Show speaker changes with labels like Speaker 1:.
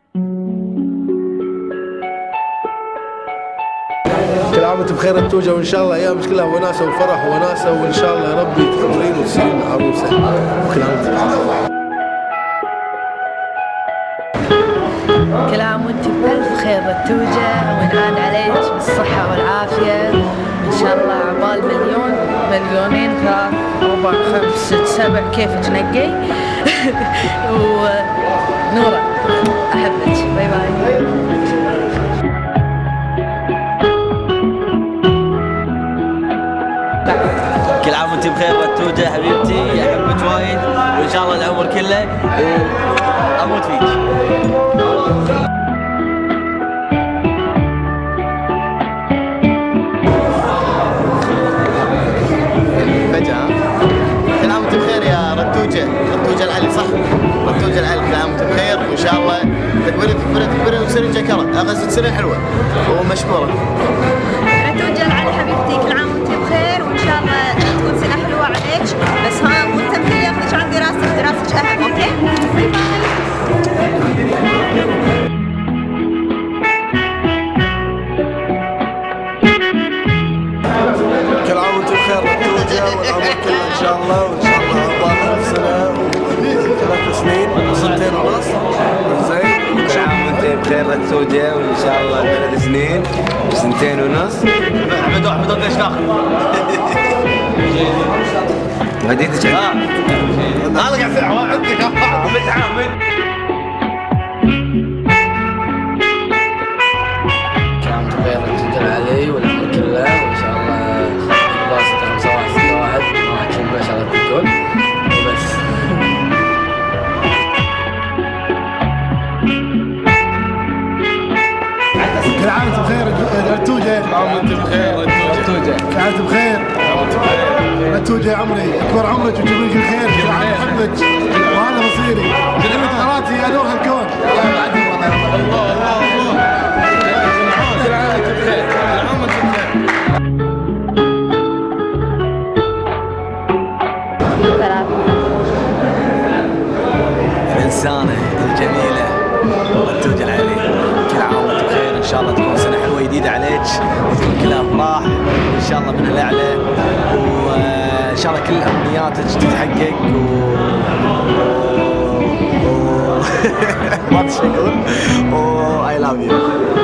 Speaker 1: كل عام وانتم بخير التوجة، وان شاء الله ايامك كلها وناسه وفرح وناسه، وان شاء الله يا ربي تكبرين وتصيرين عروسه. كل عام وانتم بخير.
Speaker 2: كل عام وانت بألف خير رتوجة، وينعاد عليك بالصحة والعافية إن شاء الله. عقبال مليون مليونين 3 4 5 6 7 كيف تنقي. ونورة أحبك، باي باي.
Speaker 3: كل عام وانت بخير رتوجة حبيبتي، أحبك وايد وإن شاء الله العمر كله وأموت فيك.
Speaker 4: كل عام وانت بخير يا رتوجة العلي، صح؟ رتوجة العلي، كل عام وانت بخير وان شاء الله تكبري وتصيرين جكرة، قصدي تصيرين حلوة ومشكورة.
Speaker 5: رتوجة العلي حبيبتي، كل عام وانت بخير وان شاء الله تكون سنة حلوة عليك، بس ها وانت مخلي ياخذك عن دراستك اهم، اوكي؟ باي باي.
Speaker 1: كل عام وانتم بخير رتوجة، والعمر كله ان شاء الله، وان شاء الله عقبال 1000 سنة و3 سنين و2 ونص. زين.
Speaker 6: كل عام وانت بخير رتوجة، وان شاء الله 3 سنين و2 ونص.
Speaker 3: احمد ليش داخل؟
Speaker 6: هديتك
Speaker 3: انا قاعد اسمع عندك متعامل.
Speaker 7: كل عام وانتم بخير رتوجة العلي، والعمر كله، وان شاء الله عقبال 6 5 1 6 1 ما شاء الله تقول وبس.
Speaker 8: كل عام وانتم بخير رتوجة.
Speaker 1: كل عام وانتم بخير رتوجة.
Speaker 8: كل عام وانتم بخير رتوجة، عمري اكبر عمرك وتجيبين كل خير. كل عام احبك وهذا مصيري. كلمة غلاتي يا نور هالكون. الله يبعدك والله.
Speaker 1: الله كل عام وانتم بخير. كل عام وانتم بخير.
Speaker 3: الإنسانة الجميلة رتوجة العلي، كل عام وانت بخير، إن شاء الله تكون سنة حلوة جديدة عليك وتكون كلها أفراح إن شاء الله من الأعلى، وإن شاء الله كل أمنياتك تتحقق ما أدري شو أقول. I love you.